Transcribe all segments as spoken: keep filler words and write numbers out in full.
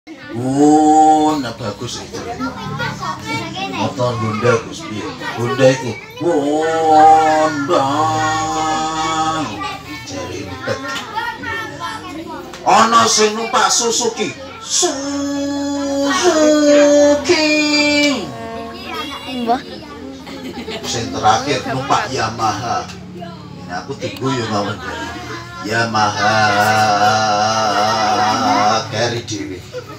Oh, nah bagus itu. Motor Honda Gus piye? Honda iku. Honda. Jare utek. Ana sing numpak Suzuki. Suzuki. Mbah. Sing terakhir numpak Yamaha. Ini aku diguyu mawon. Yamaha carry dhewe.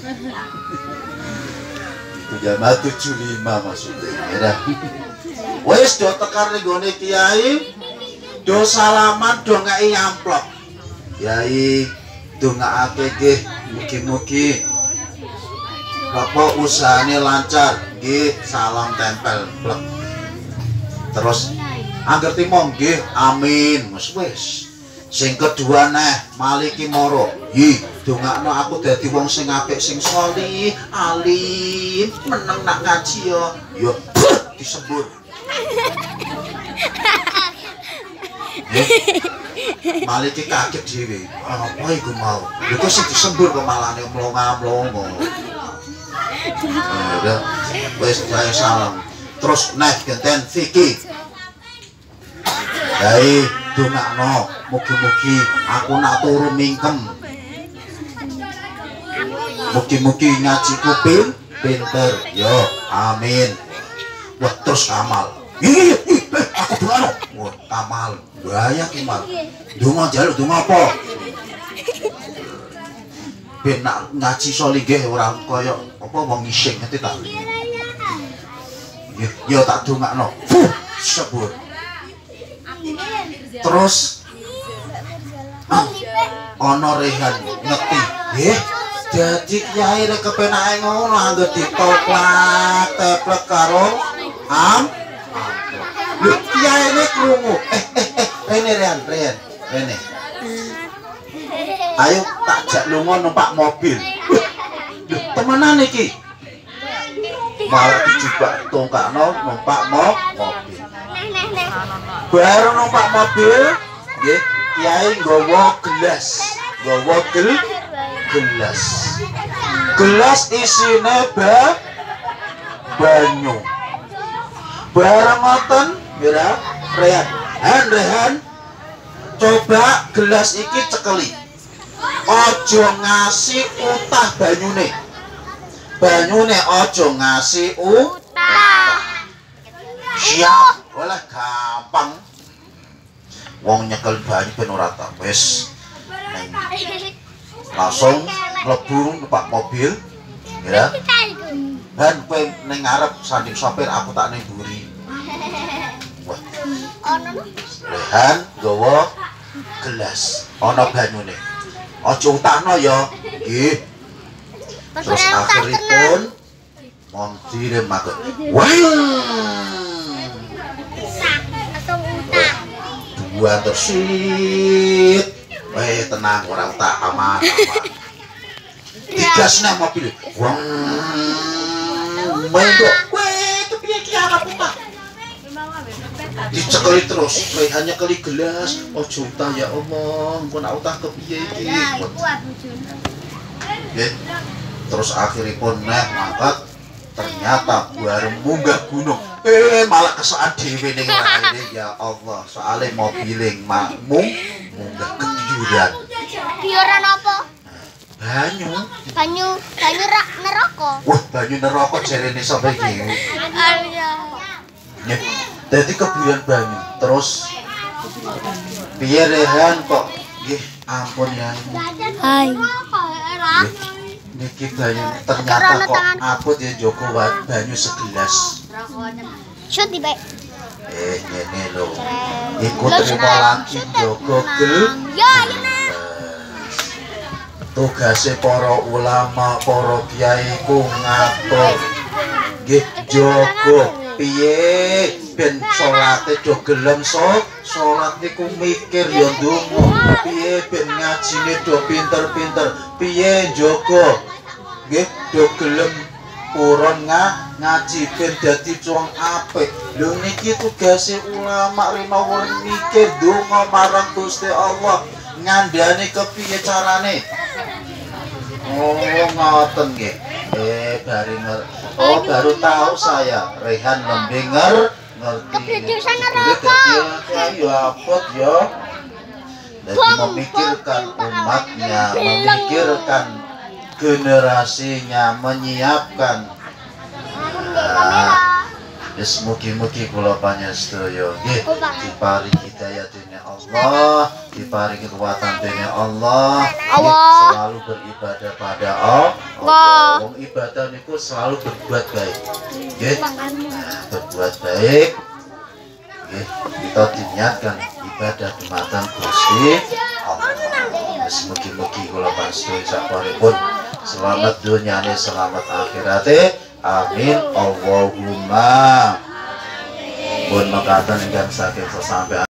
Itu Yamaha tujuh puluh lima maksudnya. Ya. Wis do tekan ning gone kiai, do salaman do ngeki amplop. Kiai ndongaake nggih, mugi-mugi Bapak usahane lancar, nggih, salam tempel plek. Terus angger timo nggih, amin. Wis wis. Sing kedua neh maliki moro. Hi, dongakno aku dadi wong sing apik, sing sholih, alim, meneng nak ngaji yo. Yo disebut. Maliki kaget dhewe. Apa iku mau? Iku sing disembur kok malane mlonga-mlongo. Ya, wis saya salam. Terus neh genten Vicky. Dai dongakno, mugi-mugi aku nak turu mingkem. Mugi-mugi ngaji kuping pinter. Yo, amin. Wah, terus amal. Ih, aku dongakno. Wah, amal. Bahaya ki mal. Donga jaluk donga apa? Ben nak ngaji sholih nggih ora kaya apa wong ngising ngerti tak. Ya, ya tak dongakno. Fuh, sebut. Terus ana rehan ngerti. Nggih, dadi kiai rek kepenake ngono anggo ditoplak teplek karo am. Lho, kiai ne krungu. Eh eh eh, rene rehan, rehan, rene. Ayo tak jak lunga numpak mobil. Lho, temenan iki. Malah dijebak tongkakno numpak mo mobil. Baru numpak mobil, nggih, kiai nggawa gelas, nggawa gel gelas. Gelas isine ba banyu. Bareng ngoten, ngira, rehan, han rehan. Coba gelas iki cekeli. Ojo ngasih utah banyune. Banyune ojo ngasih utah. Siap, oleh gampang. Wong nyekel banyu ben ora tak wis. Langsung mlebu numpak mobil. Ya. Dan kowe ning ngarep sanding sopir, aku tak ning mburi. Wah. Ono. Rehan nggawa gelas, ana banyune. Aja utahno ya. Nggih. Terus akhiripun monti remakut. Wah. Dua tersit. Weh tenang ora tak aman aman. Digasne mobil. Wong. Mendok. Weh kepiye ki arep Pak? Dicekeli terus, hanya kali gelas. Ojo utah ya omong, engko nak utah kepiye iki? Nggih. Terus akhiripun neh mangkat ternyata bareng munggah gunung. Eh malah kesokan dhewe ning raine ya Allah, soalé mobiling makmum munggah ketiyuran. Ketiyuran apa? Banyu. Banyu, banyu rak neraka. Wah, banyu neraka jarene sapa iki? Nggih. Dadi kebuyan banyu. Terus piye rehan kok nggih ampun ya. Hai. Niki banyu ternyata kok apot ya Joko banyu segelas. Shoot di baik. Eh ngene lho. Iku terima lagi Joko gel. Ya, ya. Tugase para ulama, para kiai ku ngatur. Nggih Joko piye ben salate do gelem so salat niku mikir ya ndonga piye ben ngajine do pinter-pinter piye Joko nggih do gelem purun ngaji ben dadi wong apik lho niki tugase ulama rino mikir ndonga marang Gusti Allah ngandhane kepiye carane Oh, ngoten nggih. Eh, bari nger- Oh, baru tahu saya. Rehan membinger ngerti. Keputusan Jadi neraka. dadi ya apot ya. Jadi memikirkan umatnya, memikirkan generasinya, menyiapkan. Nah, yes, mugi-mugi kula panjenengan nggih diparingi hidayah dening Allah, diparingi kekuatan dening Allah, Allah. selalu beribadah pada Allah. Wong ibadah niku selalu berbuat baik. Nggih. Berbuat baik. Nggih, kita diniatkan ibadah dumateng Gusti Allah. Wis mugi-mugi kula panjenengan sabaripun selamat dunyane, selamat akhirate. Amin Allahumma. Pun mekaten ingkang saking sesampeyan